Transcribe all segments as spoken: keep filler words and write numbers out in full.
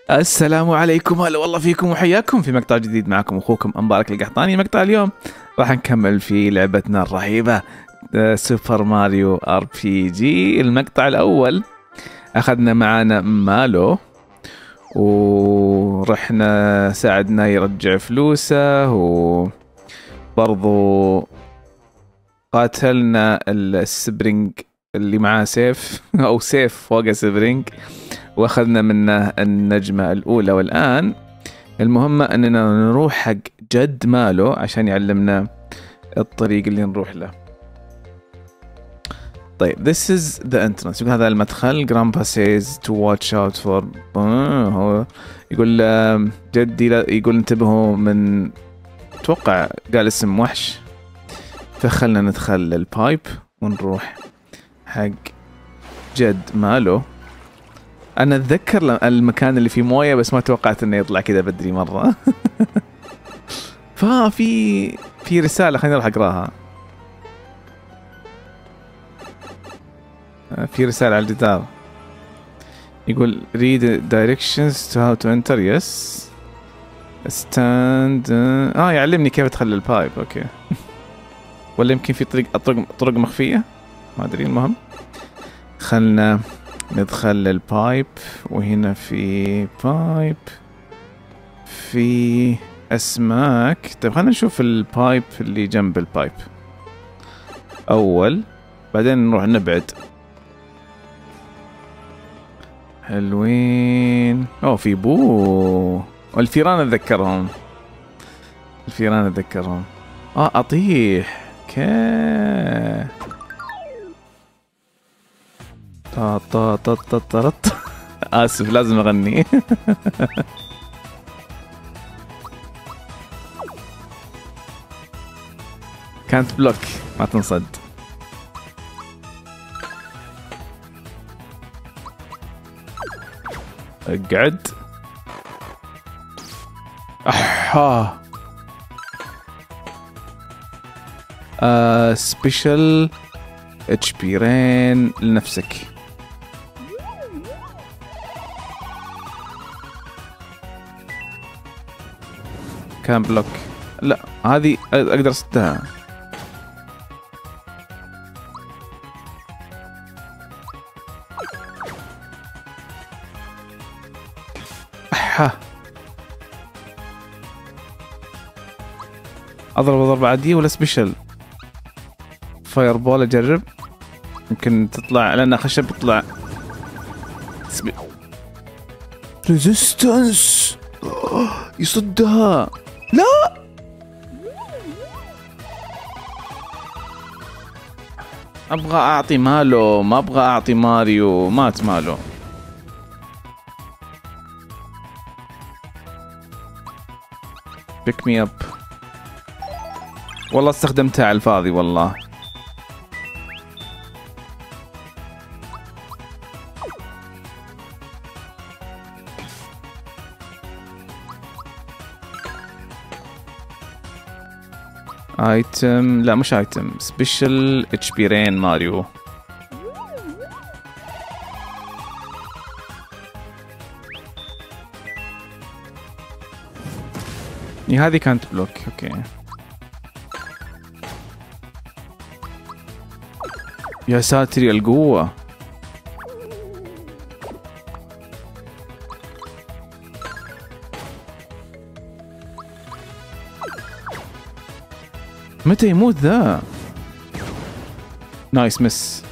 السلام عليكم، هلا والله فيكم وحياكم في مقطع جديد. معكم اخوكم مبارك القحطاني. مقطع اليوم راح نكمل في لعبتنا الرهيبة سوبر ماريو ار بي جي. المقطع الاول اخذنا معانا مالو ورحنا ساعدنا يرجع فلوسه، وبرضو قاتلنا السبرينج اللي معاه سيف او سيف فوق سبرينج، واخذنا منه النجمة الاولى. والان المهمة اننا نروح حق جد مالو عشان يعلمنا الطريق اللي نروح له. طيب this is the entrance، يقول هذا المدخل. grandpa says to watch out for آه هو يقول جدي لا يقول انتبهوا من، اتوقع قال اسم وحش، فخلنا ندخل البايب ونروح حق جد مالو. انا اتذكر المكان اللي فيه مويه بس ما توقعت انه يطلع كذا بدري مره. ففي في رساله، خليني اروح اقراها. في رساله على الجدار يقول read directions to how to enter. yes stand اه يعلمني كيف ادخل البايب. اوكي. ولا يمكن في طريق طرق طرق مخفيه، ما ادري. المهم خلنا ندخل البايب، وهنا في بايب في اسماك. طيب خلينا نشوف البايب اللي جنب البايب اول، بعدين نروح نبعد. حلوين. اوه في بو والفيران اتذكرهم، الفيران اتذكرهم. اه اطيح. كيه طا طا طا طا طا طا. اسف لازم اغني. كانت بلوك ما تنصد. اقعد. احا آه سبيشال اتش بي رين لنفسك. كان بلوك. لا هذه اقدر اصدها. احا اضرب ضربة عادية ولا سبيشل؟ فاير بول اجرب، يمكن تطلع لان خشب يطلع سبي... ريزيستنس يصدها. لا ابغى اعطي مالو، ما ابغى اعطي ماريو. مات مالو. بيك مي اب. والله استخدمتها على الفاضي والله. ايتم، لا مش ايتم، سبيشال اتش بي رين ماريو. هذه كانت بلوك. اوكي يا ساتر يا القوة. متى يموت ذا؟ نايس مس.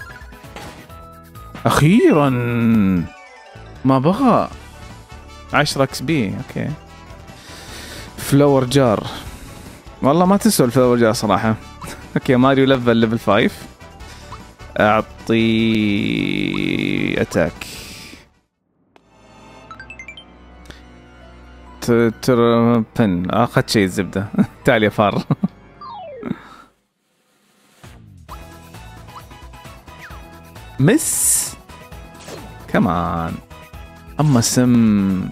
اخيرا ما بغى. عشرة اكس بي. اوكي فلور جار، والله ما تسوى الفلور جار صراحة. اوكي ماريو ليفل ليفل فايف. اعطي اتاك. تربن. اخذت شيء الزبدة. تعال يا فار. مس كمان. اما سم.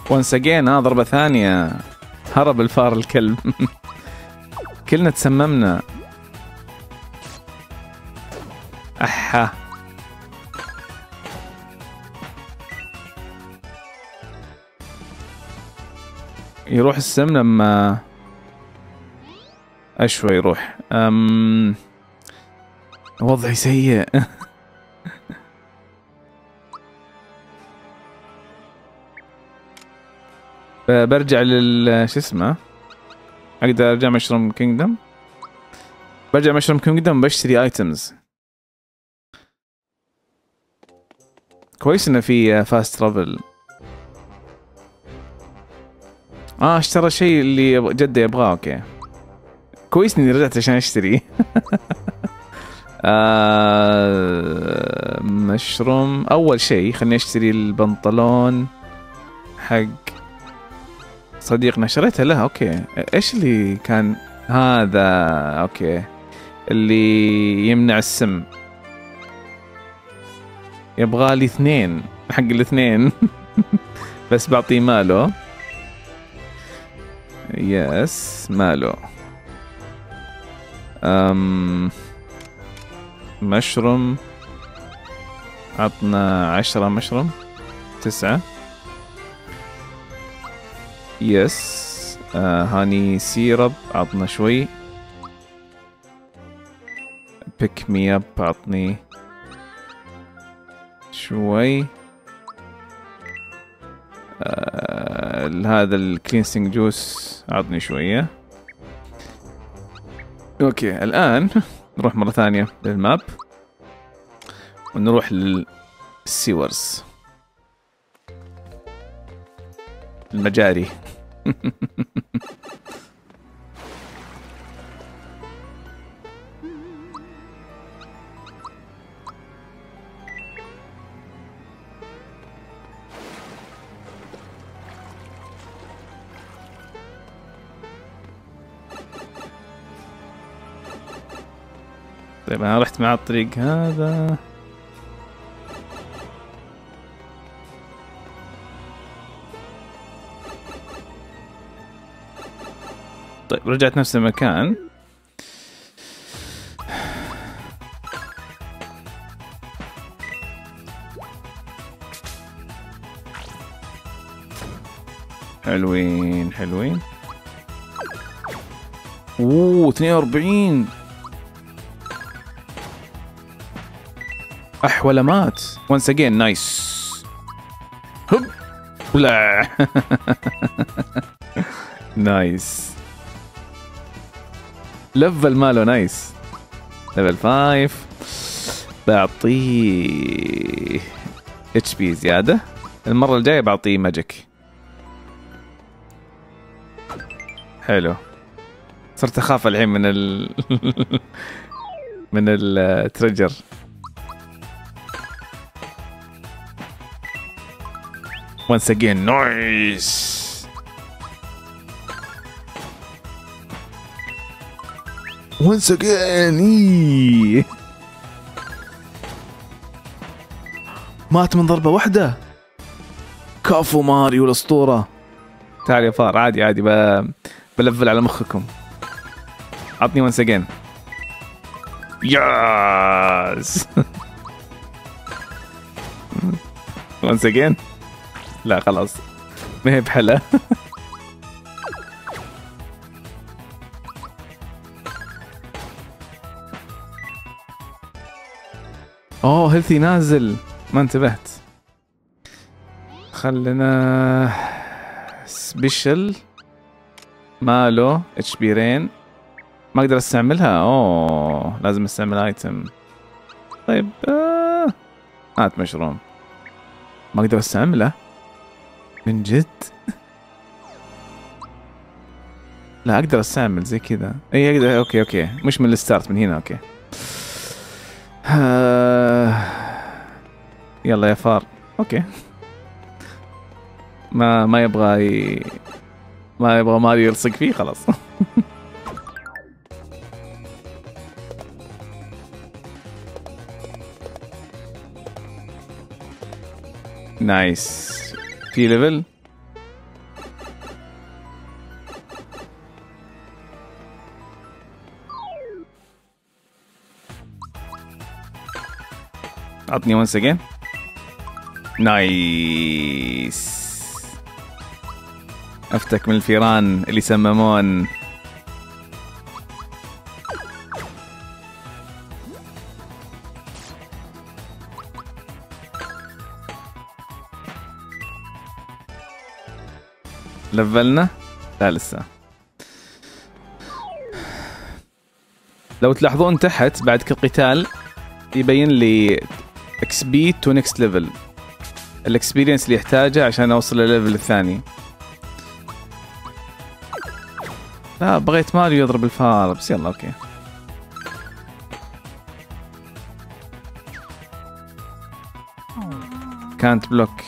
وانس اجين. اه ضربة ثانية. هرب الفار الكلب. كلنا تسممنا. احا. يروح السم لما اشوى يروح. أم... وضعي سيء. برجع لل شو اسمه، اقدر ارجع مشروم كينجدم. برجع مشروم كينجدم بشتري ايتمز. كويس انه في فاست ترافل. اه اشترى شيء اللي جدة يبغاه. اوكي كويس اني رجعت عشان اشتري. آه مشروم. اول شيء خليني اشتري البنطلون حق صديقنا، شريته له. اوكي ايش اللي كان هذا؟ اوكي اللي يمنع السم. يبغى لي اثنين حق الاثنين. بس بعطيه ماله. يس ماله. أم مشروم. عطنا عشرة مشروم. تسعة. يس. آه هاني سيرب عطنا شوي. بيك مي اب عطني شوي. آه هذا الكلينسينج جوس عطني شوية. اوكي الان نروح مرة ثانية للماب ونروح للسيورز، المجاري. طيب انا رحت مع الطريق هذا. طيب رجعت نفس المكان. حلوين حلوين. اوه اثنين وأربعين. اح ولا مات. once again نايس. هب لا. نايس. ليفل ماله نايس. ليفل فايف. بعطيه اتش بي زيادة. المرة الجاية بعطيه ماجيك. حلو. صرت اخاف الحين من ال من التريجر. once again nice. once again إيه. مات من ضربة واحدة. كافو ماريو الأسطورة. تعال يا فار عادي عادي ب... بلفل على مخكم. عطني once again. ياس. once again. لا خلاص ما هي بحلا. اوه هيلثي نازل ما انتبهت. خلنا سبيشل ماله اتش بي رين. ما اقدر استعملها. اوه لازم استعمل ايتم. طيب آه. هات مشروم. ما اقدر استعمله من جد. لا اقدر استعمل زي كذا. اي اقدر. اوكي اوكي مش من الستارت من هنا. اوكي آه. يلا يا فار. اوكي ما ما يبغى ي... ما يبغى ماريو يلصق فيه خلاص. نايس. في ليفل عطني ونس اجين. نايس. افتك من الفيران اللي سممون. لفلنا؟ لا لسه. لو تلاحظون تحت بعد كل قتال يبين لي اكس بي تو نيكست ليفل، الاكسبيرينس اللي يحتاجه عشان اوصل للليفل الثاني. لا بغيت ماريو يضرب الفار بس يلا اوكي. كانت بلوك.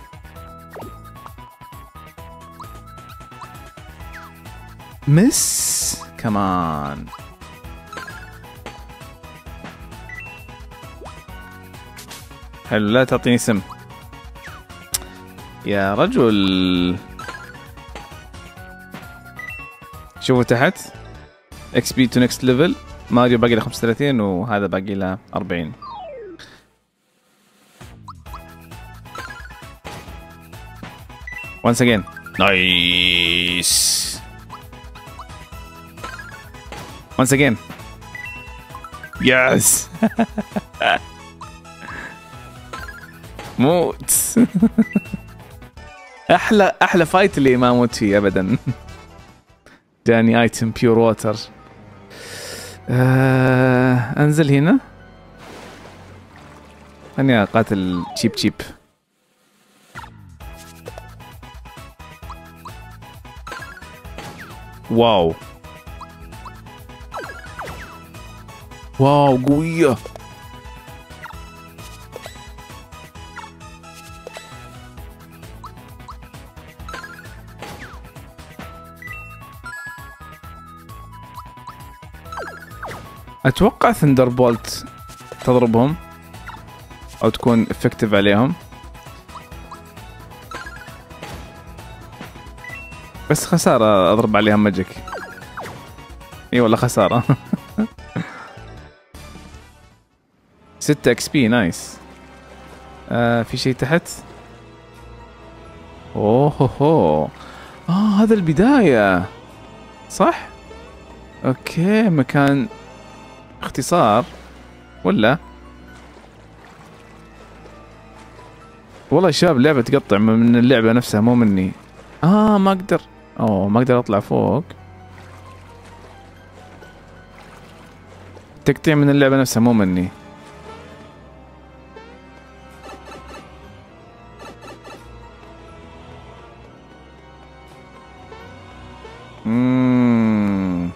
مس كمان. حلو لا تعطيني سم يا رجل. شوفوا تحت اكس بي تو نكست ليفل. ماريو باقي له خمسة وثلاثين وهذا باقي له أربعين. once again. نايس. once again. يس. موت. احلى احلى فايت اللي ما اموت فيه ابدا. جاني ايتم بيور ووتر. آه انزل هنا. خليني اقاتل تشيب تشيب. واو واو قوية. اتوقع ثندر بولت تضربهم او تكون افكتيف عليهم، بس خسارة اضرب عليها ماجيك. اي والله خسارة. ستة اكس بي نايس. آه في شيء تحت. اوه هو هو. اه هذا البداية صح؟ اوكي مكان اختصار ولا؟ والله يا شباب اللعبة تقطع من اللعبة نفسها مو مني. اه ما اقدر. اوه ما اقدر اطلع فوق. تقطيع من اللعبة نفسها مو مني. اممم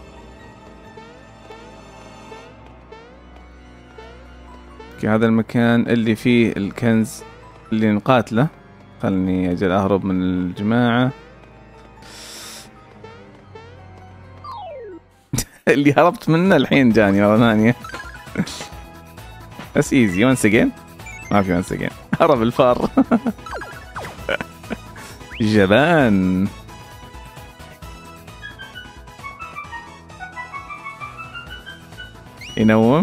هذا المكان اللي فيه الكنز اللي نقاتله. خلني اجل اهرب من الجماعة. اللي هربت منه الحين جاني مرة ثانية. بس ايزي وانس اجين. ما في وانس اجين. هرب الفار. جبان. ينوم.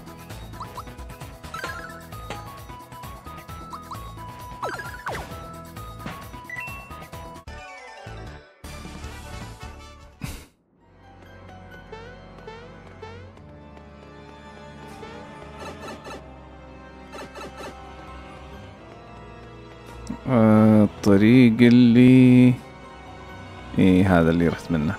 آه الطريق اللي ايه هذا اللي رحت منه.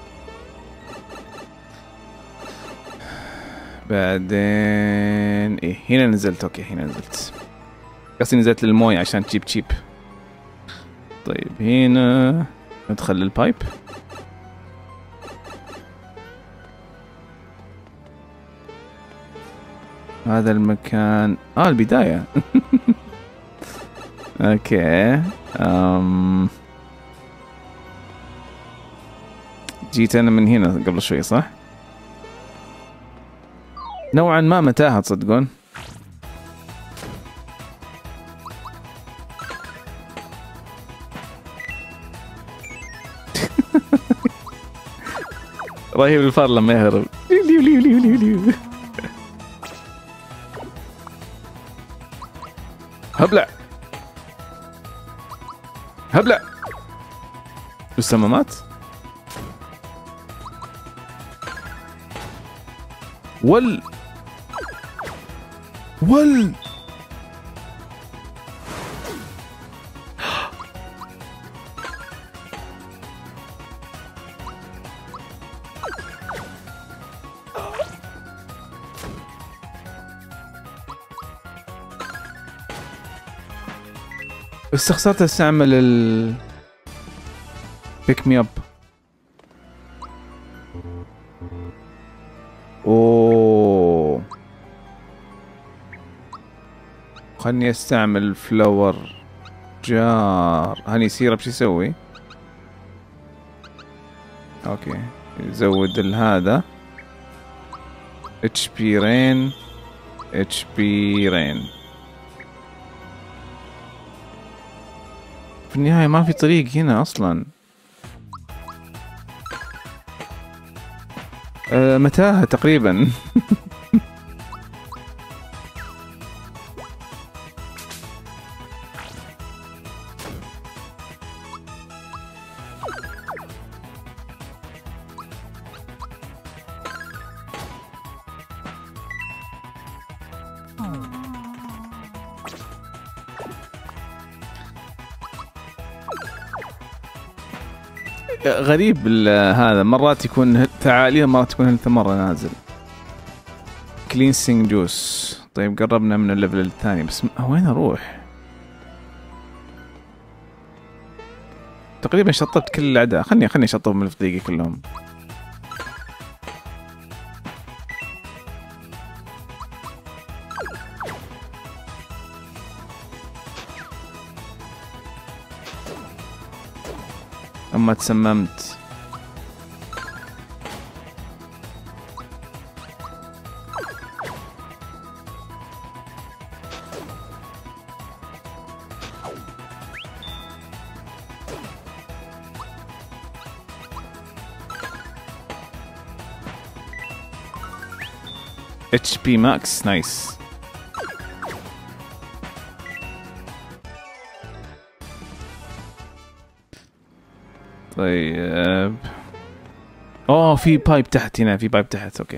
بعدين ايه هنا نزلت. اوكي هنا نزلت. قصدي نزلت للمويه عشان تشيب تشيب. طيب هنا ندخل للبايب. هذا المكان اه البداية. اوكي أم... جيت انا من هنا قبل شوي صح؟ نوعا ما متاهة تصدقون. رهيب الفار لما يهرب. هبلع. لسه ما مات. ول ول بس خسرت استعمل ال بيك مي اب. اوه خلني استعمل فلاور جار. هني سيرب شو يسوي؟ اوكي يزود هذا اتش بي رين اتش بي رين. في النهاية ما في طريق هنا اصلا. أه متاهة تقريبا. غريب هذا، مرات يكون فعالية مرات يكون ثلاث مرة نازل. كلينسينج جوس. طيب قربنا من الليفل الثاني بس وين اروح؟ تقريبا شطبت كل الاعداء. خلني خلني اشطب من الفضيقي كلهم. اما تسممت. اتش بي ماكس نايس. طيب اوه في بايب تحت هنا، في بايب تحت. اوكي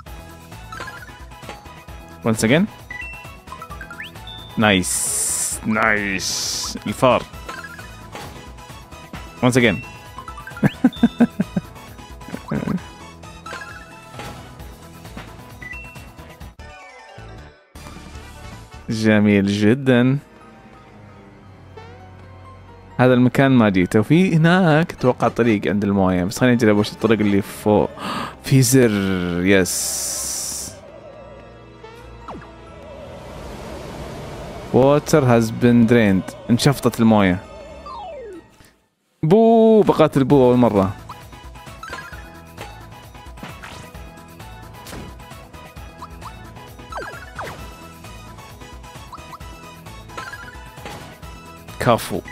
once again نايس نايس. الفار once again. جميل جدا. هذا المكان ما جيته، وفي هناك اتوقع طريق عند المويه، بس خليني اجرب وش الطريق اللي فوق. في زر يس. water has been drained. انشفطت المويه. بو بقاتل بو اول مره. كفو.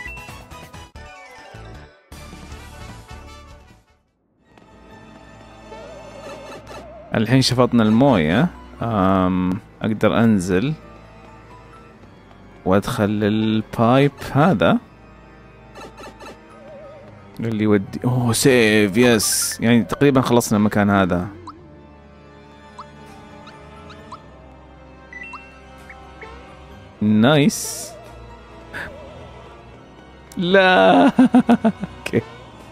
الحين شفطنا المويه. أم اقدر انزل وادخل البايب هذا اللي يودي. اوه سيف يس. يعني تقريبا خلصنا المكان هذا. نايس. لا. اوكي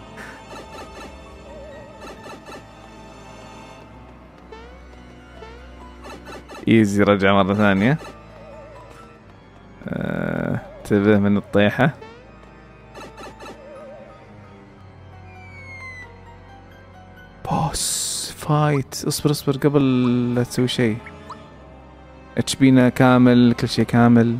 ايزي. رجع مرة ثانية. انتبه آه، من الطيحة. بوس فايت. اصبر اصبر قبل لا تسوي شيء. اتش بينا كامل، كل شيء كامل.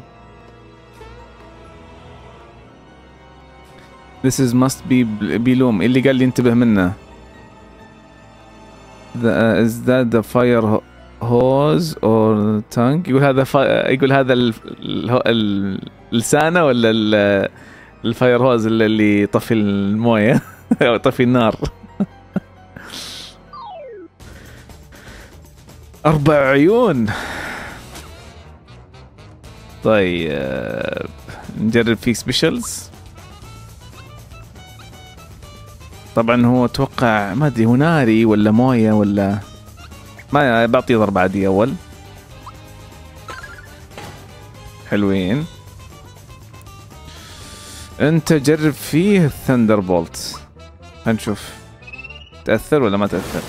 This is must be بيلوم. اللي قال لي انتبه منه. the, uh, is that the fire hose or tank؟ يقول هذا فا... يقول هذا ال... ال... اللسانة ولا ال... الفاير هوز اللي, اللي يطفي المويه او يطفي النار. اربع عيون. طيب نجرب فيه سبيشلز. طبعا هو اتوقع ما ادري هو ناري ولا مويه ولا ما بعطيه ضربة عادية اول. حلوين. انت جرب فيه الثندر بولت، هنشوف تأثر ولا ما تأثر.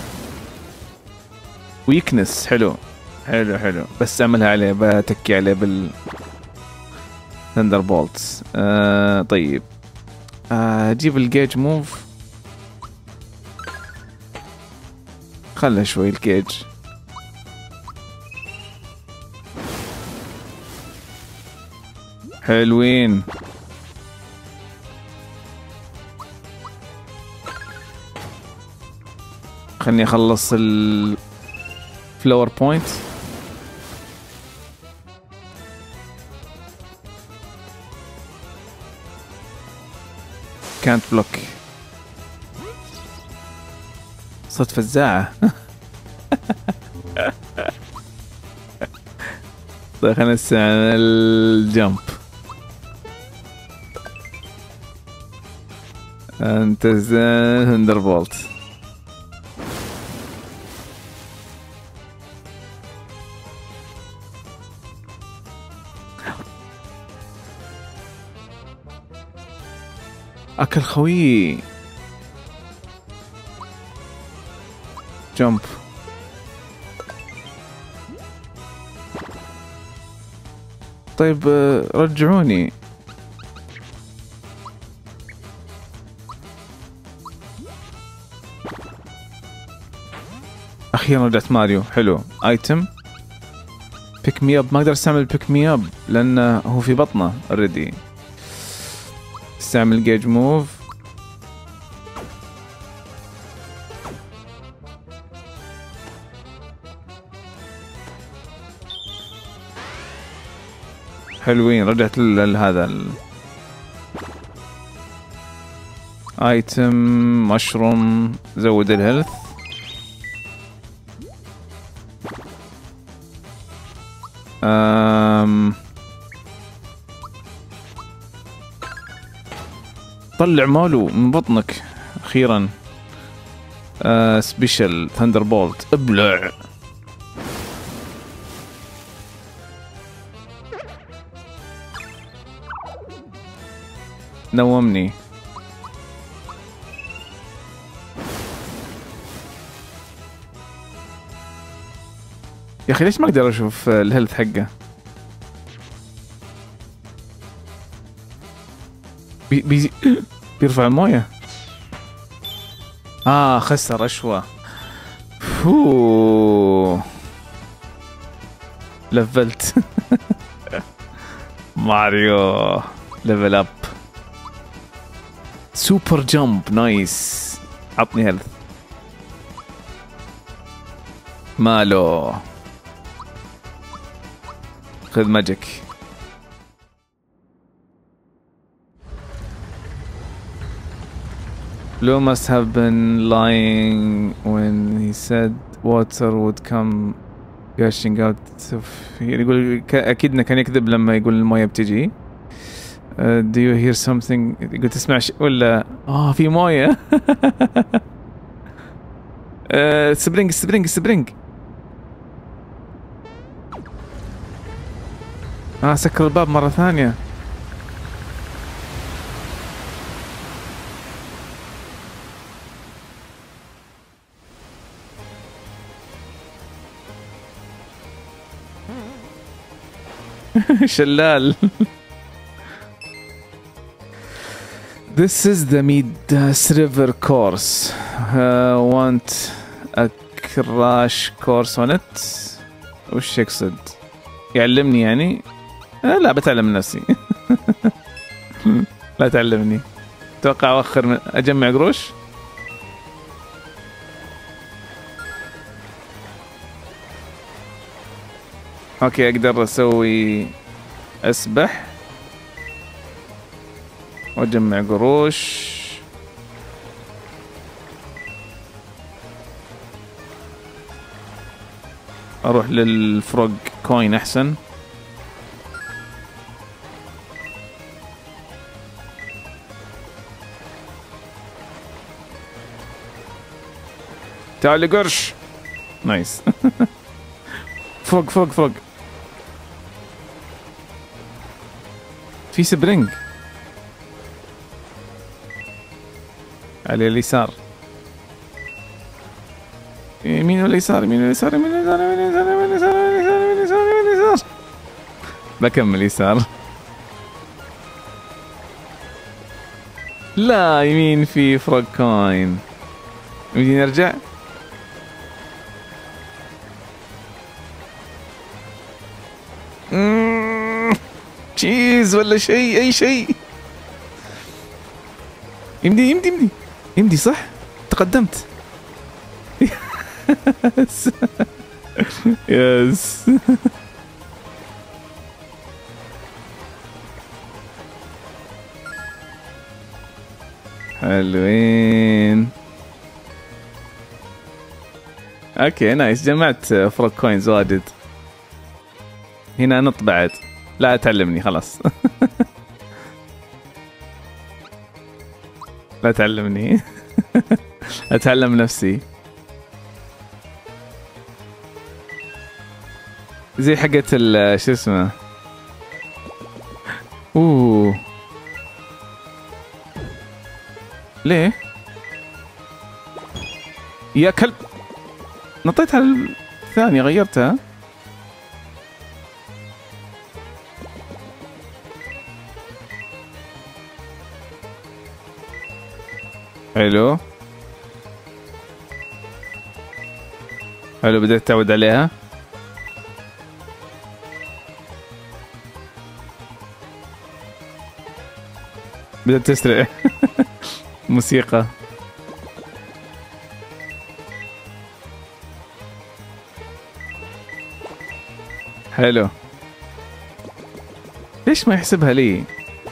ويكنس حلو حلو حلو، بس اعملها عليه، بتكي عليه بال ثندر بولت. آه طيب آه جيب الجيج موف، خلها شوي الجيج. حلوين. خلني اخلص الفلاور بوينت. كانت بلوك. صرت فزاعة. طيب خلينا نستعمل الجمب. انت ثندر بولت. اكل خوي. جمب. طيب رجعوني. اخيرا رجعت ماريو. حلو. ايتم بيك مي اب، ما اقدر استعمل بيك مي اب لانه هو في بطنه اوريدي. استعمل جيج موف. حلوين. رجعت لهذا ال ايتم مشروم، زود الهيلث. أم... طلع مالو من بطنك اخيرا. أه... سبيشل ثاندر بولت. ابلع. نومني. يا اخي ليش ما اقدر اشوف الهيلث حقه؟ بي بي بيرفع المويه. اه خسر اشوى. فوووو لفلت. ماريو ليفل اب. سوبر جمب نايس. عطني هيلث. مالو. خذ ماجيك. Blue must have been lying when he said water would come gushing out. يقول أكيد إنه كان يكذب لما يقول الموية بتجي. Uh, do you hear something؟ يقول تسمع شيء ولا آه في موية. uh, سبرينج سبرينج سبرينج. آه سكر الباب مرة ثانية. شلال. This is the Midas River course. Uh, want a crash course on it. وش يقصد؟ يعلمني يعني؟ أه لا بتعلم نفسي. لا تعلمني. توقع أوخر من أجمع قروش. اوكي اقدر اسوي اسبح واجمع قروش. اروح للفروغ كوين احسن. تعال لي قرش. نايس. فوق فوق فوق. في سبرينج على اليسار. يمين ولا يسار؟ يمين ولا يسار؟ يمين ولا يسار؟ يمين ولا يسار؟ يمين ولا يسار؟ يمين ولا يسار؟ يمين ولا يسار؟ بكمل يسار. لا يمين في فروغ كوين. نبي نرجع. تشيز ولا شيء، اي شيء. يمدي يمدي يمدي يمدي صح. تقدمت. يس يس. حلوين. اوكي نايس. جمعت فروغ كوينز واجد. هنا نط بعد. لا تعلمني خلاص. لا تعلمني. اتعلم نفسي. زي حقت ال شو اسمه. اوه ليه؟ يا كلب. نطيت على الثانية غيرتها. حلو حلو. بدأت تعود عليها. بدأت تسرع. موسيقى. حلو. ليش ما يحسبها لي؟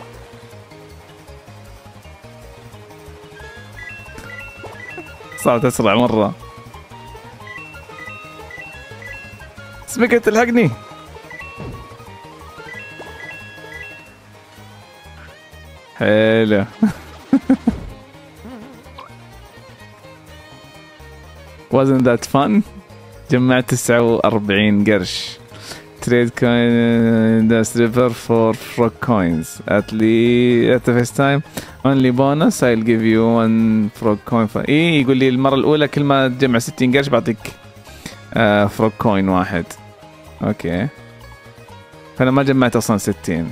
صارت أسرع مرة. سمكة تلحقني. حلو. wasn't that fun. جمعت تسعة وأربعين قرش. trade coin das river for frog coins at the at the first time only bonus I'll give you one frog coin for ايه. يقول لي المرة الأولى كل ما تجمع ستين قرش بعطيك آه frog coin واحد. اوكي فأنا ما جمعت أصلا ستين.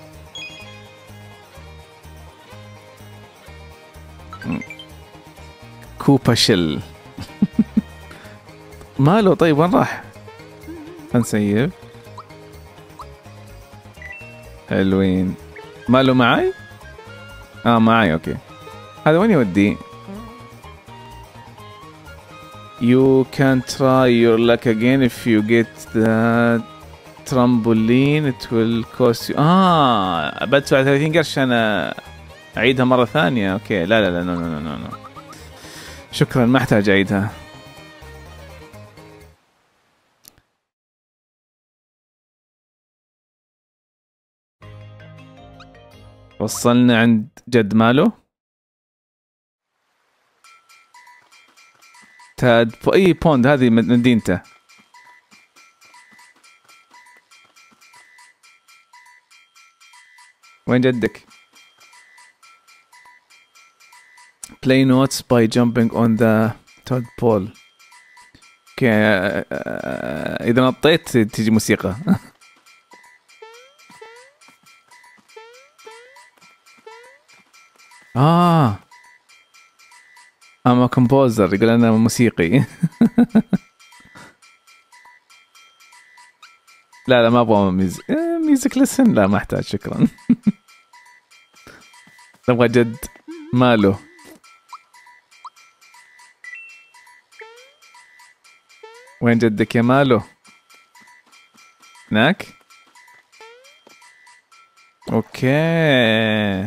كوبا شل. ماله طيب وين راح؟ هنسيب. حلوين. ماله معاي؟ اه معاي اوكي. هذا وين يودي؟ You can try your luck again if you get the trampoline it will cost you. اه بدفع ثلاثين قرش انا اعيدها مرة ثانية. اوكي لا لا لا نو نو نو نو شكرا ما احتاج اعيدها. وصلنا عند جد ماله. تاد اي بوند هذه مدينته. وين جدك؟ play notes by jumping on the tadpole. اوكي اذا نطيت تيجي موسيقى. اه اما كومبوزر يقول انا موسيقي. لا لا ما ابغى ميوزك. ميوزك لسن لا ما احتاج شكرا. ابغى جد ماله. وين جدك يا ماله؟ هناك. اوكي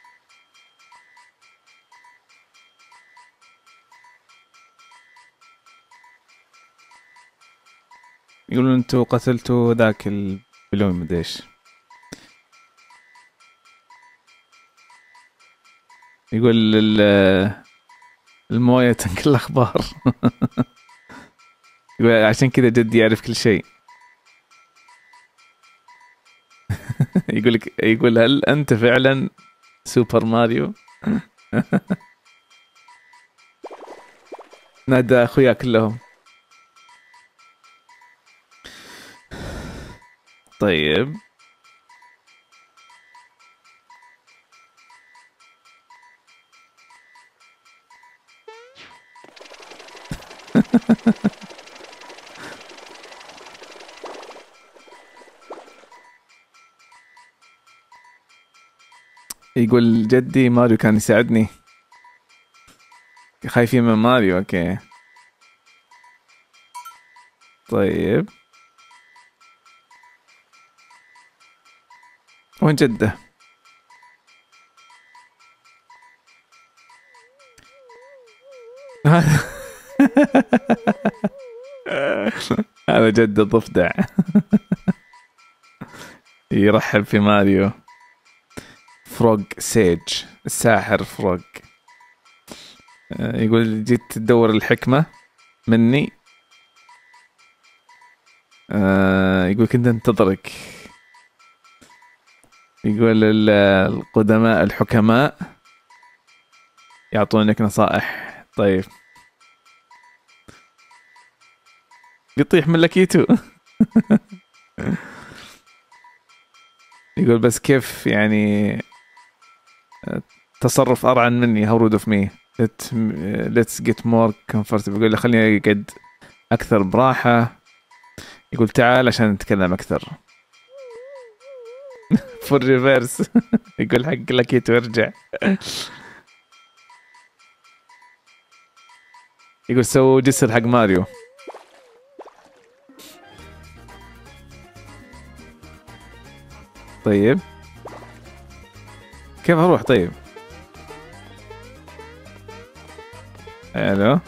يقولون انتوا قتلتوا ذاك البلون مدري ايش. يقول ال المويه تنقل الاخبار. يقول عشان كذا جدي يعرف كل شيء. يقول لك، يقول هل انت فعلا سوبر ماريو؟ نادى اخويا كلهم. طيب يقول جدي ماريو كان يساعدني. خايفين من ماريو. اوكي طيب وين جده؟ هذا جد الضفدع. يرحب في ماريو. فروغ سيج، الساحر فروغ. يقول جيت تدور الحكمة مني. يقول كنت انتظرك. يقول القدماء الحكماء يعطونك نصائح. طيب يطيح من لكيتو. يقول بس كيف يعني تصرف أرعن مني. how rude of me. Let, let's get more comfortable. يقول له خليني أقعد أكثر براحة. يقول تعال عشان نتكلم أكثر. فور ريفيرس. يقول حق لكيتو ارجع. يقول سووا جسر حق ماريو. طيب كيف اروح؟ طيب الو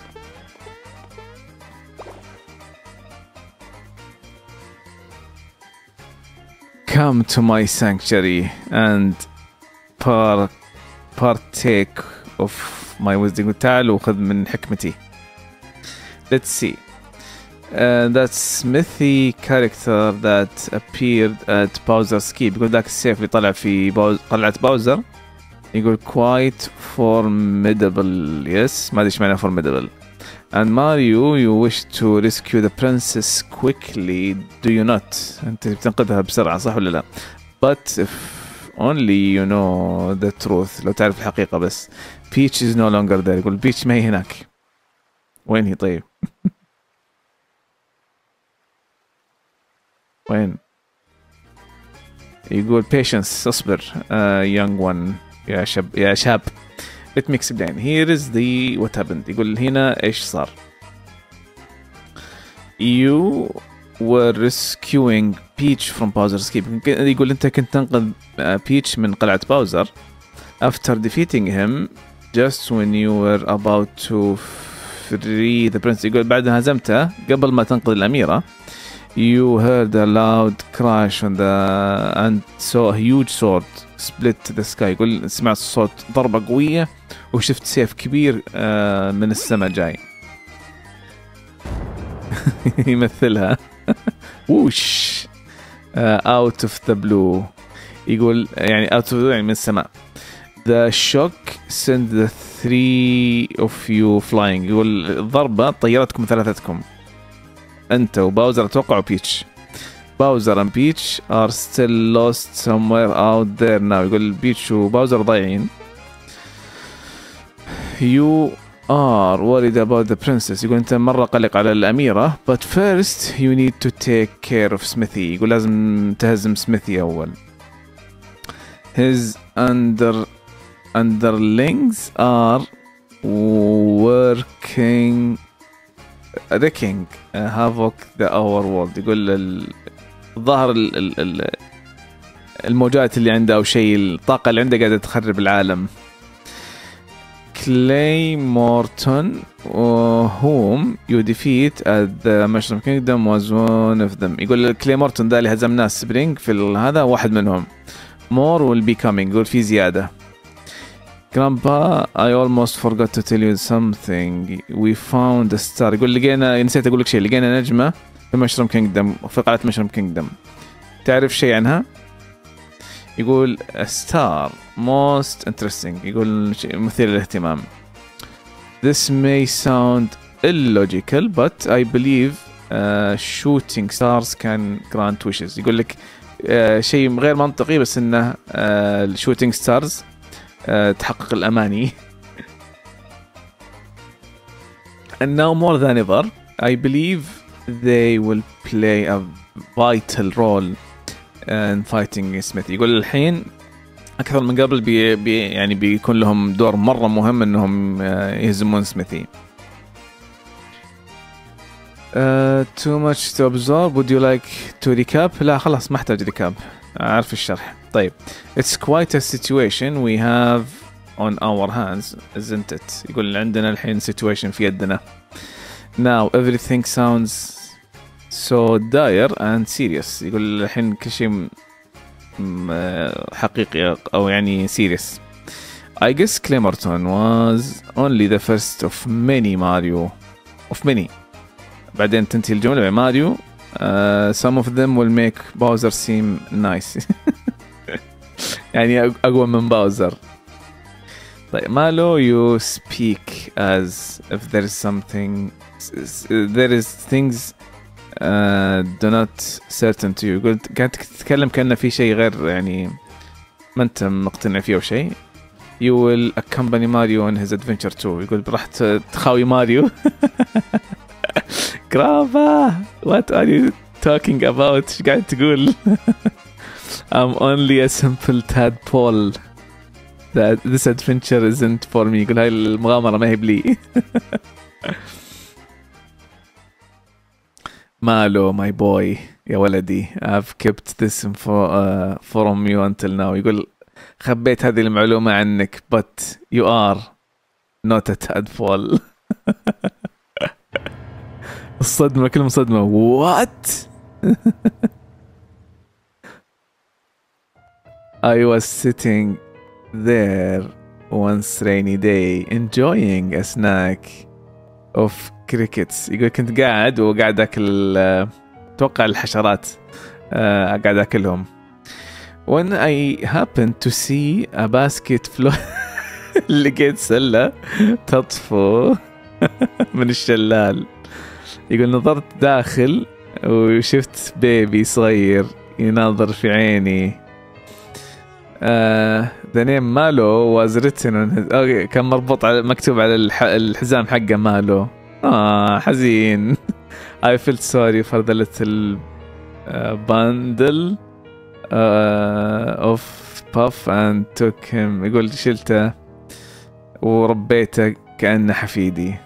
come to my sanctuary and par partake of my wisdom. تعال وخذ من حكمتي. let's see. Uh, that Smithy character that appeared at Bowser's Keep. يقول ذاك السيف اللي طلع في باوز... قلعة باوزر. يقول quite formidable. yes ما ادري ايش معنى formidable. and Mario you wish to rescue the princess quickly do you not. انت بتنقذها بسرعة صح ولا لا؟ but if only you know the truth. لو تعرف الحقيقة بس. Peach is no longer there. يقول بيتش ما هي هناك. وين هي طيب؟ وين؟ يقول patience اصبر uh, young one يا شاب يا شاب. let me explain. here is the what happened. يقول هنا ايش صار. you were rescuing Peach from Bowser's Keep. يقول انت كنت تنقذ بيتش من قلعة باوزر after defeating him just when you were about to free the prince. يقول بعد هزمته قبل ما تنقذ الأميرة. You heard a loud crash on the and saw a huge sword split the sky. يقول سمعت صوت ضربة قوية وشفت سيف كبير من السماء جاي. يمثلها. ووش out of the blue. يقول يعني out of the يعني من السماء. The shock sent the three of you flying. يقول الضربة طيرتكم ثلاثتكم. أنت وباوزر أتوقع وبيتش. باوزر and Peach are still lost somewhere out there now. يقول بيتش وباوزر ضايعين. You are worried about the princess. يقول أنت مرة قلق على الأميرة. But first you need to take care of Smithy. يقول لازم تهزم سميثي أول. His under underlings are working wrecking havoc the our world. يقول الظاهر الموجات اللي عنده او شيء الطاقه اللي عنده قاعده تخرب العالم. Clay Morton whom you defeat at the Mushroom Kingdom was one of them. يقول كلاي مورتون ذا اللي هزمناه سبرينج في هذا واحد منهم. More will be coming. يقول في زياده. Grandpa, I almost forgot to tell you something. We found a star. يقول لقينا، نسيت أقول لك شيء، لقينا نجمة في مشروم كينجدم، في قلعة مشروم كينجدم. تعرف شيء عنها؟ يقول a star most interesting. يقول شيء مثير للاهتمام. This may sound illogical, but I believe uh, shooting stars can grant wishes. يقول لك uh, شيء غير منطقي، بس إنه uh, shooting stars uh, تحقق الأماني. And now more than ever, I believe they will play a vital role in fighting Smith. يقول الحين أكثر من قبل بي بي يعني بيكون لهم دور مرة مهم إنهم يهزمون سميثي. Uh, too much to absorb. Would you like to recap? لا خلاص ما أحتاج recap. أعرف الشرح. طيب. It's quite a situation we have on our hands, isn't it? يقول عندنا الحين situation في يدنا. Now everything sounds so dire and serious. يقول الحين كل شيء حقيقي أو يعني serious. I guess Clemmerton was only the first of many Mario of many. بعدين تنتهي الجملة بماريو. uh, some of them will make Bowser seem nice. يعني أقوى من باوزر. طيب مالو you speak as if there is something there is things uh, do not certain to you. قلت قاعد تتكلم كأنه في شيء غير يعني ما أنت مقتنع فيه أو شيء. You will accompany Mario on his adventure too. يقول راح تخاوي ماريو. Grandpa, what are you talking about? ايش قاعد تقول؟ I'm only a simple tadpole. That this adventure isn't for me. يقول هاي المغامرة ما هي بلي. مالو my boy يا ولدي. I've kept this info uh, from you until now. يقول خبيت هذه المعلومة عنك but you are not a tadpole. الصدمة كلمة صدمة. What? I was sitting there once rainy day enjoying a snack of crickets. يقول كنت قاعد وقاعد أكل أتوقع الحشرات قاعد أكلهم. When I happened to see a basket float. لقيت سلة تطفو من الشلال. يقول نظرت داخل وشفت بيبي صغير يناظر في عيني. uh, the name مالو was written on his... okay, كان مربوط على مكتوب على الح... الحزام حقه مالو. آه حزين. I felt sorry for the little uh, bundle uh, of puff and took him. يقول شلته وربيته كأنه حفيدي.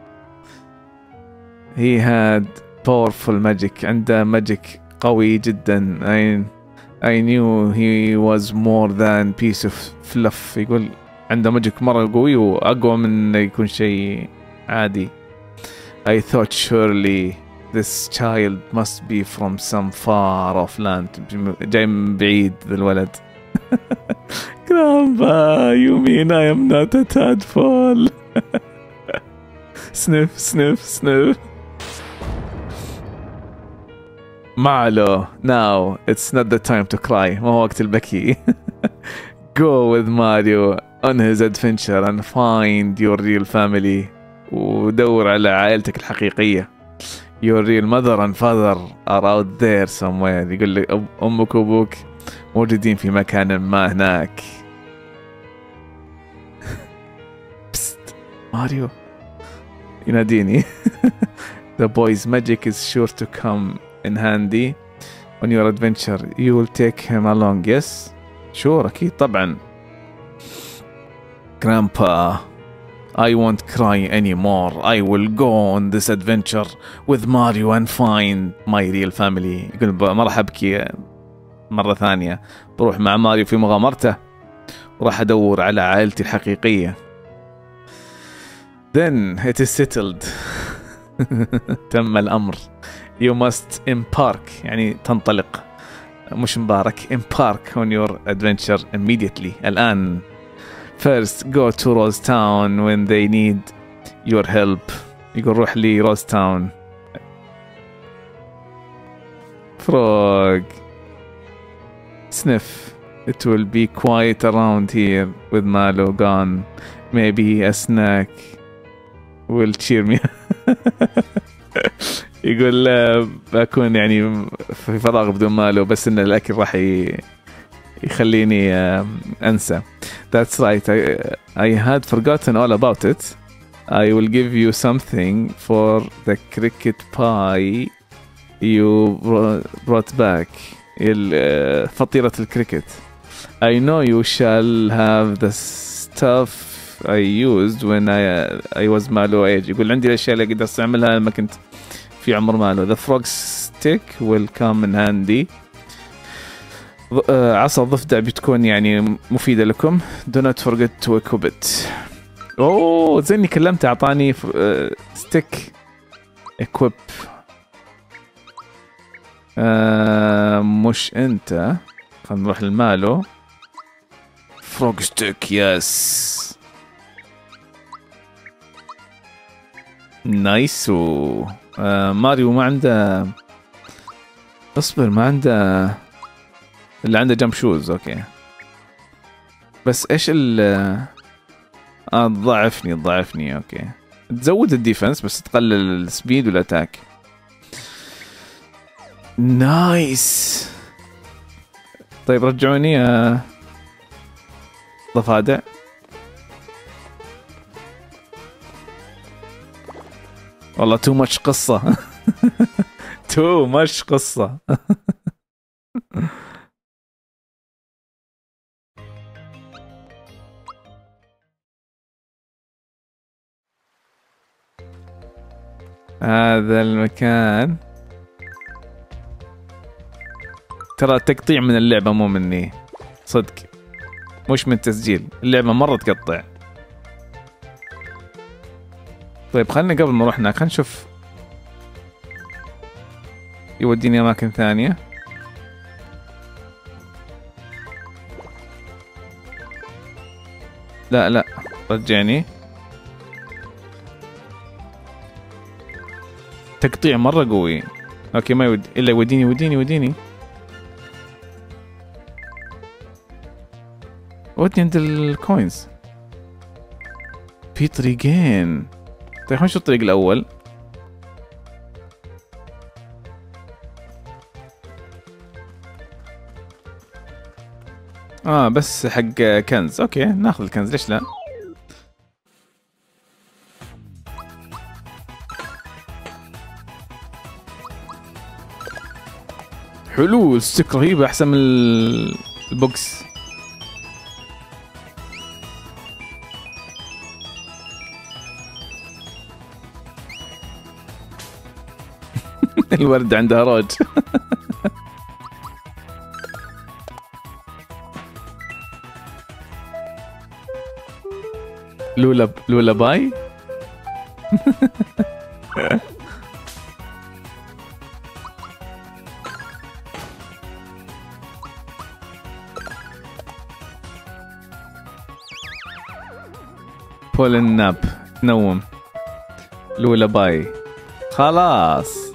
He had powerful magic. عنده magic قوي جدا. I, I knew he was more than piece of fluff. يقول عنده magic مرة قوي وأقوى من يكون شيء عادي. I thought surely this child must be from some far off land. جاي من بعيد ذا الولد. Grandpa, you mean I am not a tadpole? sniff, sniff, sniff. Malo, now it's not the time to cry. ما هو وقت البكي. Go with Mario on his adventure and find your real family. ودور على عائلتك الحقيقية. Your real mother and father are out there somewhere. يقول لي أمك وأبوك موجودين في مكان ما هناك. بست ماريو يناديني. The boy's magic is sure to come in handy on your adventure. You will take him along, yes? Sure, أكيد طبعا. Grandpa, I won't cry anymore. I will go on this adventure with Mario and find my real family. يقول ما راح أبكي مرة ثانية. بروح مع ماريو في مغامرته وراح أدور على عائلتي الحقيقية. Then it is settled. تم الأمر. You must embark يعني تنطلق مش مبارك. Embark on your adventure immediately. الآن first go to Rose Town when they need your help. يقول روح لي روز تاون. Frog. Sniff. It will be quiet around here with Malo gone. Maybe a snack will cheer me. يقول بكون يعني في فراغ بدون ماله، بس ان الاكل راح يخليني انسى. That's right. I, I had forgotten all about it. I will give you something for the cricket pie you brought back. فطيرة الكريكت. I know you shall have the stuff I used when I I was Malo age. يقول عندي الأشياء اللي قدرت أستعملها لما كنت في عمر مالو. The frog stick will come in handy. عصا الضفدع بتكون يعني مفيدة لكم. Do not forget to equip it. اوه زي اني كلمته اعطاني ستيك equip. آه مش انت. خلينا نروح للمالو. فروغ ستيك يس. نايس. و آه ماريو ما عنده. اصبر ما عنده. اللي عنده جمب شوز. اوكي بس ايش ال اه ضعفني ضعفني. اوكي تزود الديفنس بس تقلل السبيد والاتاك. نايس. طيب رجعوني آه ضفادع. والله تو ماتش قصة. تو ماتش قصة. هذا المكان ترى تقطيع من اللعبة مو مني صدق، مش من تسجيل. اللعبة مرة تقطع. طيب خلني قبل ما نروح هناك خلينا نشوف يوديني أماكن ثانية. لا لا رجعني. تقطيع مرة قوي. اوكي ما يود الا يوديني يوديني يوديني ودني عند الكوينز. في طريقين. طيب خلينا نشوف الطريق الاول. اه بس حق كنز. اوكي ناخذ الكنز ليش لا. حلو الستيك رهيبة احسن من البوكس. الورد عندها روج. لولا لولا باي. بولن ناب نوم. لولا باي خلاص.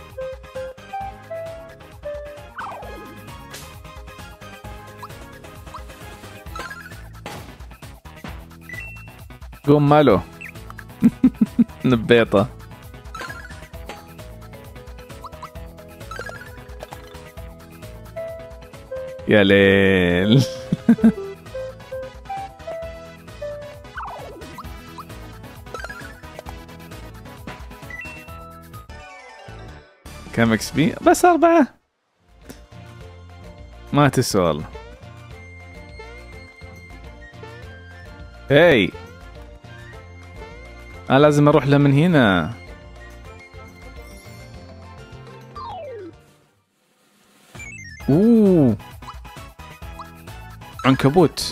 قوم ماله. نبيطة. يا ليل. كم اكس بي؟ بس أربعة ما تسوى والله. هاي أنا لازم أروح له من هنا. أوه عنكبوت.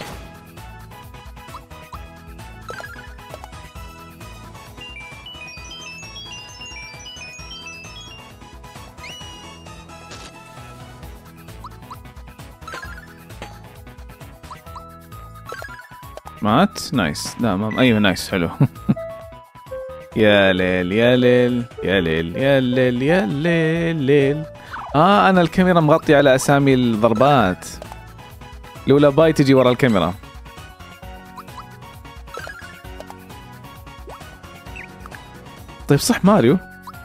مات نايس. لا ما ايوه نايس حلو. يا ليل يا ليل يا ليل يا ليل يا ليل ليل. اه انا الكاميرا مغطي على اسامي الضربات، لولا باي تجي ورا الكاميرا. طيب صح ماريو.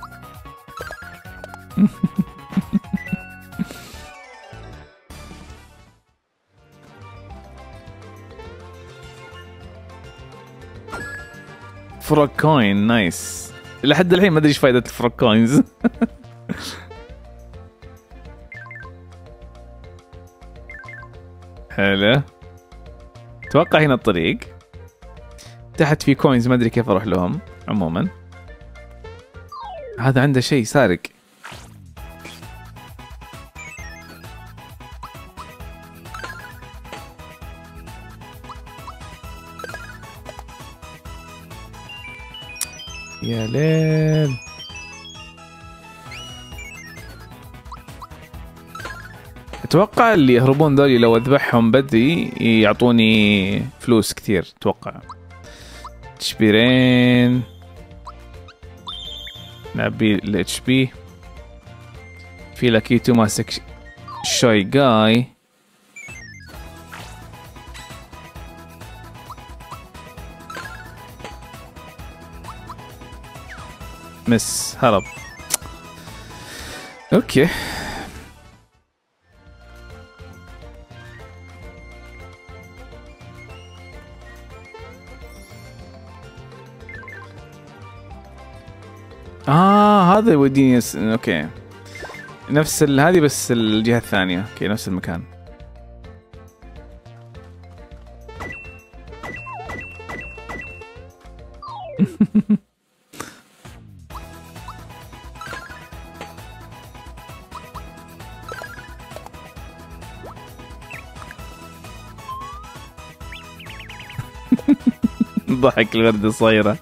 فروك كوين نايس. لحد الحين ما ادري ايش فائدة الفروك كوينز. حلو. اتوقع هنا الطريق تحت في كوينز ما ادري كيف اروح لهم. عموما هذا عنده شيء سارق. يا ليل. اتوقع اللي يهربون ذولي لو اذبحهم بدري يعطوني فلوس كثير. اتوقع تشبيرين نبي الاتش بي. في لاكيتو ماسك شوي جاي. مس هرب. اوكي اه هذا يوديني يس... اوكي نفس ال... هذه بس الجهة الثانية. اوكي نفس المكان. ضحك الوردة الصغيرة.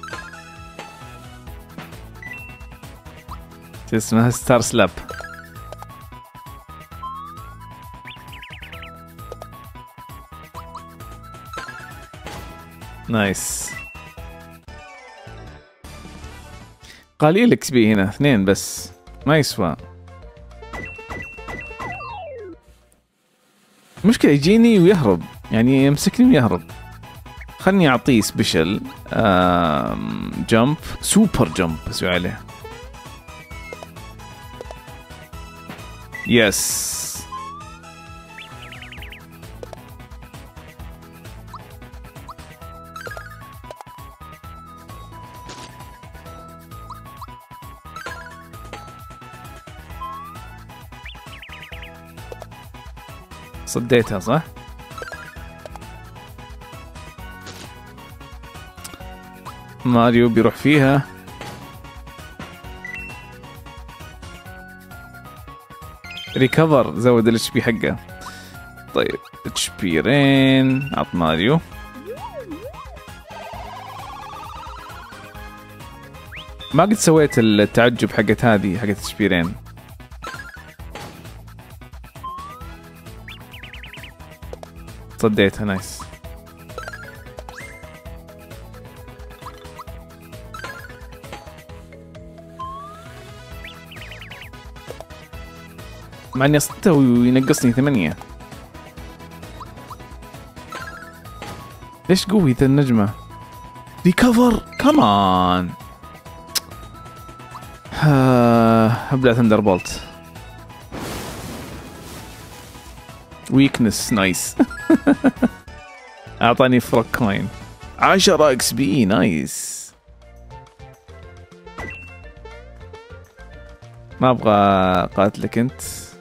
اسمها ستار سلاب. نايس. قليل اكس بي هنا اثنين بس ما يسوى. مشكلة يجيني ويهرب، يعني يمسكني ويهرب. خلني اعطيه سبيشل جمب سوبر جمب اسوي عليه. يس صديتها صح؟ ماريو بيروح فيها. ريكفر زود الاتش بي حقه. طيب اتش بي رين عط ماريو. ما قد سويت التعجب حقت هذه حقت اتش بي رين. صديتها نايس. مع اني صدته وينقصني ثمانية. ليش قوي ذا النجمة؟ ريكفر كمان. ابلع ثندر بولت. ويكنس نايس. اعطاني فروك كوين. عشرة اكس بي نايس. ما ابغى قاتلك انت.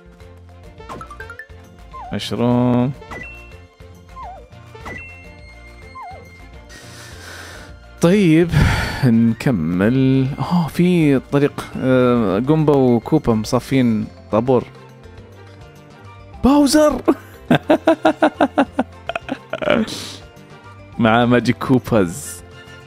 مشروم. طيب نكمل. اه في طريق آه جومبا وكوبا مصافين طابور. باوزر. مع ماجيك كوباز.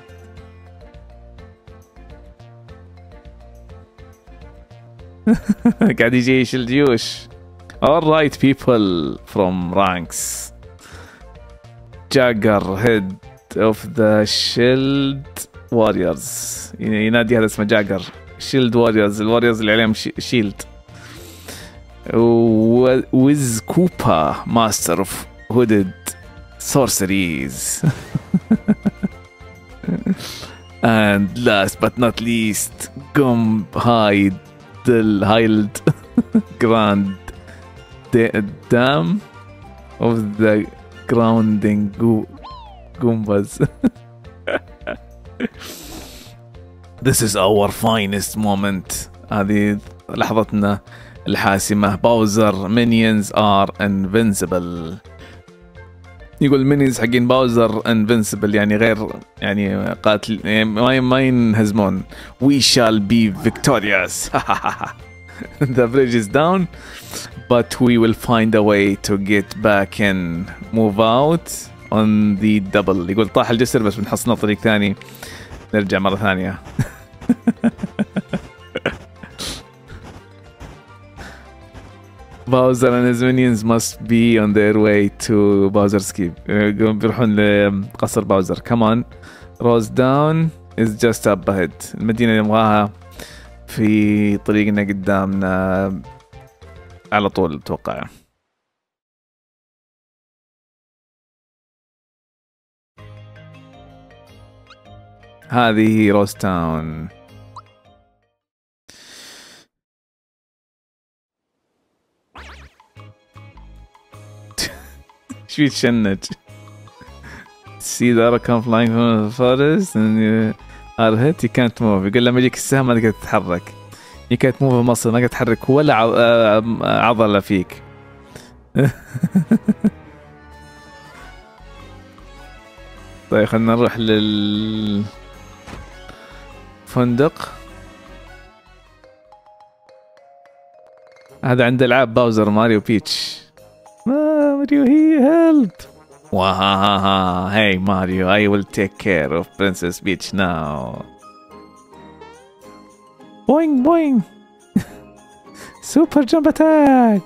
قاعد يجيش الجيوش. All right people from ranks. جاجر هيد اوف ذا شيلد واريورز. ينادي هذا اسمه جاجر شيلد واريورز، الواريورز اللي عليهم شيلد. ويز كوبا ماستر اوف هودد sorceries. And last but not least, Gumhide Hild Grand Dam of the Grounding Goombas. This is our finest moment. هذه لحظتنا الحاسمة. باوزر minions are invincible. يقول المينيز حقين باوزر انفنسبل، يعني غير يعني قاتل، يعني ما ما ينهزمون. We shall be victorious. The bridge is down but we will find a way to get back in. Move out on the double. يقول طاح الجسر بس بنحصلنا طريق ثاني نرجع مرة ثانية. Bowser and his minions must be on their way to Bowser's Keep. بيروحون لقصر باوزر. Come on. Rose Down is just up ahead. المدينة اللي نبغاها في طريقنا قدامنا على طول أتوقع. هذه روز تاون. شو يتشنج. See the arrow come flying from the forest and you are hit you can't move. يقول لما يجيك السهم ما تقدر تتحرك. You can't move muscle، ما تقدر تحرك ولا عضلة فيك. طيب خلنا نروح للفندق. هذا عند ألعاب باوزر ماريو بيتش. Mario, he helped. Wahaha! Hey Mario, I will take care of Princess Peach now. Boing boing! Super jump attack!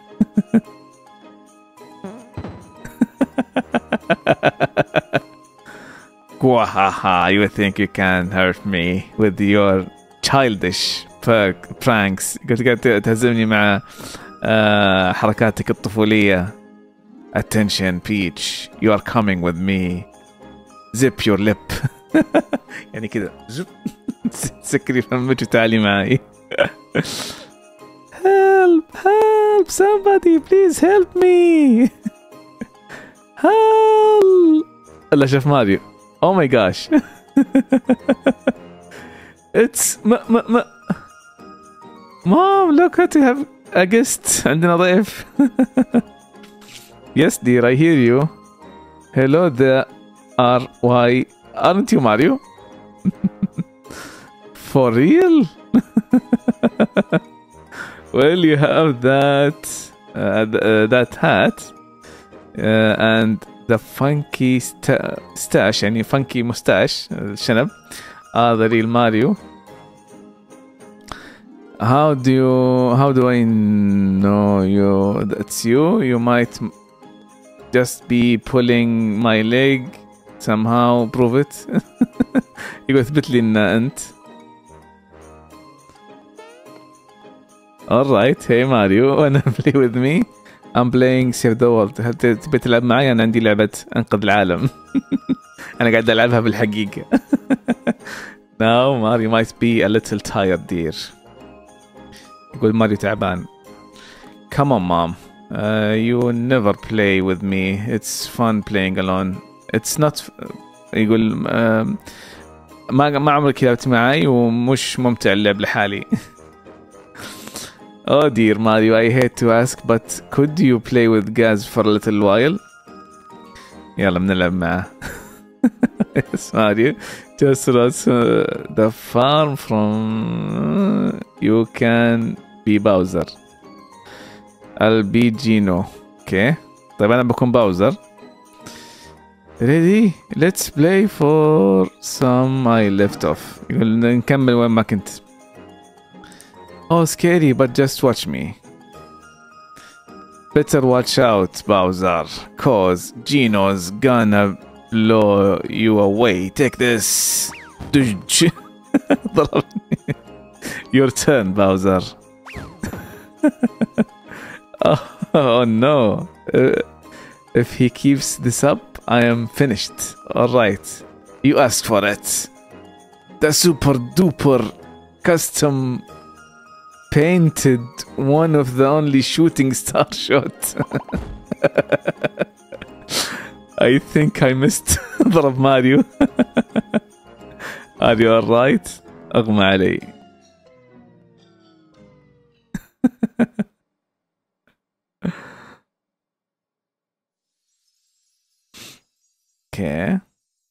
Wahaha! You think you can hurt me with your childish pranks? قلت قاعد تهزمني مع Uh, حركاتك الطفولية. Attention Peach, you are coming with me. Zip your lip. يعني كذا زب سكري فمك وتعالي معي. Help, help, somebody please help me. Help. إلا شاف ماريو. Oh my gosh. It's ما ما ما Mom, look what you have. A guest. عندنا ضيف. Yes dear, I hear you. Hello there. Are why aren't you Mario? For real? Well, you have that uh, th uh, that hat uh, and the funky sta stash, يعني funky mustache الشنب. هذا real Mario. How do you how do I know you it's you? You might just be pulling my leg somehow. Prove it. يقول اثبت لي ان انت. Alright, hey Mario, wanna play with me? I'm playing Save the World. هل تبي تلعب معي؟ أنا عندي لعبة أنقذ العالم. أنا قاعد ألعبها بالحقيقة. Now Mario might be a little tired dear. يقول ماريو تعبان. Come on mom, uh, you never play with me. It's fun playing alone. It's not. يقول uh, ما ما عمرك لعبت معي ومش ممتع اللعب لحالي. Oh dear Mario, I hate to ask, but could you play with Gaz for a little while? يلا بنلعب معه. Yes Mario, just us uh, the farm from uh, you can be Bowser. I'll be Gino. Okay. طيب أنا بكون باوزر. Ready? Let's play for some I left off. يقول نكمل وين ما كنت. Oh scary, but just watch me. better watch out Bowser cause Gino's gonna blow you away. Take this. ضربني. Your turn Bowser. oh, oh no. Uh, if he keeps this up I am finished. Alright. You asked for it. The super duper custom painted one of the only shooting star shot. I think I missed. ضرب ماريو. Are you alright? أغمى علي. اوكي.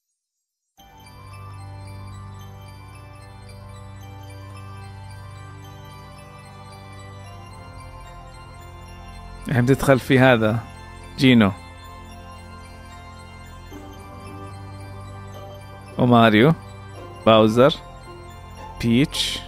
الحين تدخل في هذا جينو وماريو باوزر بيتش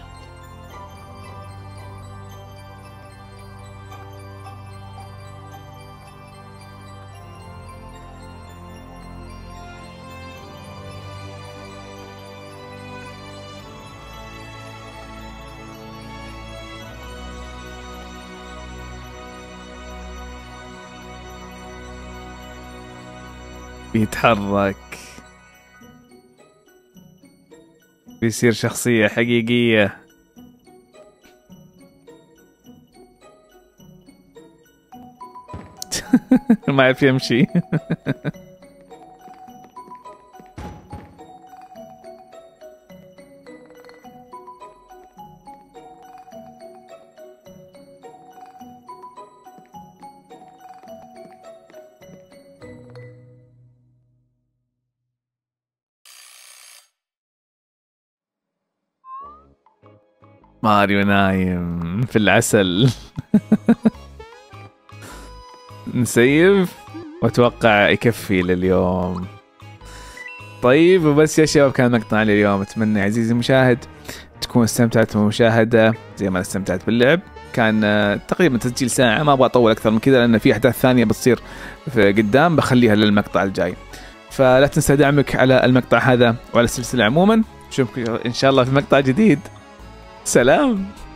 بيتحرك بيصير شخصية حقيقية. ما يعرف يمشي. ماريو نايم في العسل. نسيف واتوقع يكفي لليوم. طيب وبس يا شباب، كان مقطع لليوم. اتمنى عزيزي المشاهد تكون استمتعت بالمشاهدة زي ما أنا استمتعت باللعب. كان تقريبا تسجيل ساعة، ما ابغى اطول اكثر من كذا لان في احداث ثانية بتصير في قدام بخليها للمقطع الجاي. فلا تنسى دعمك على المقطع هذا وعلى السلسلة عموما. نشوفك ان شاء الله في مقطع جديد. سلام.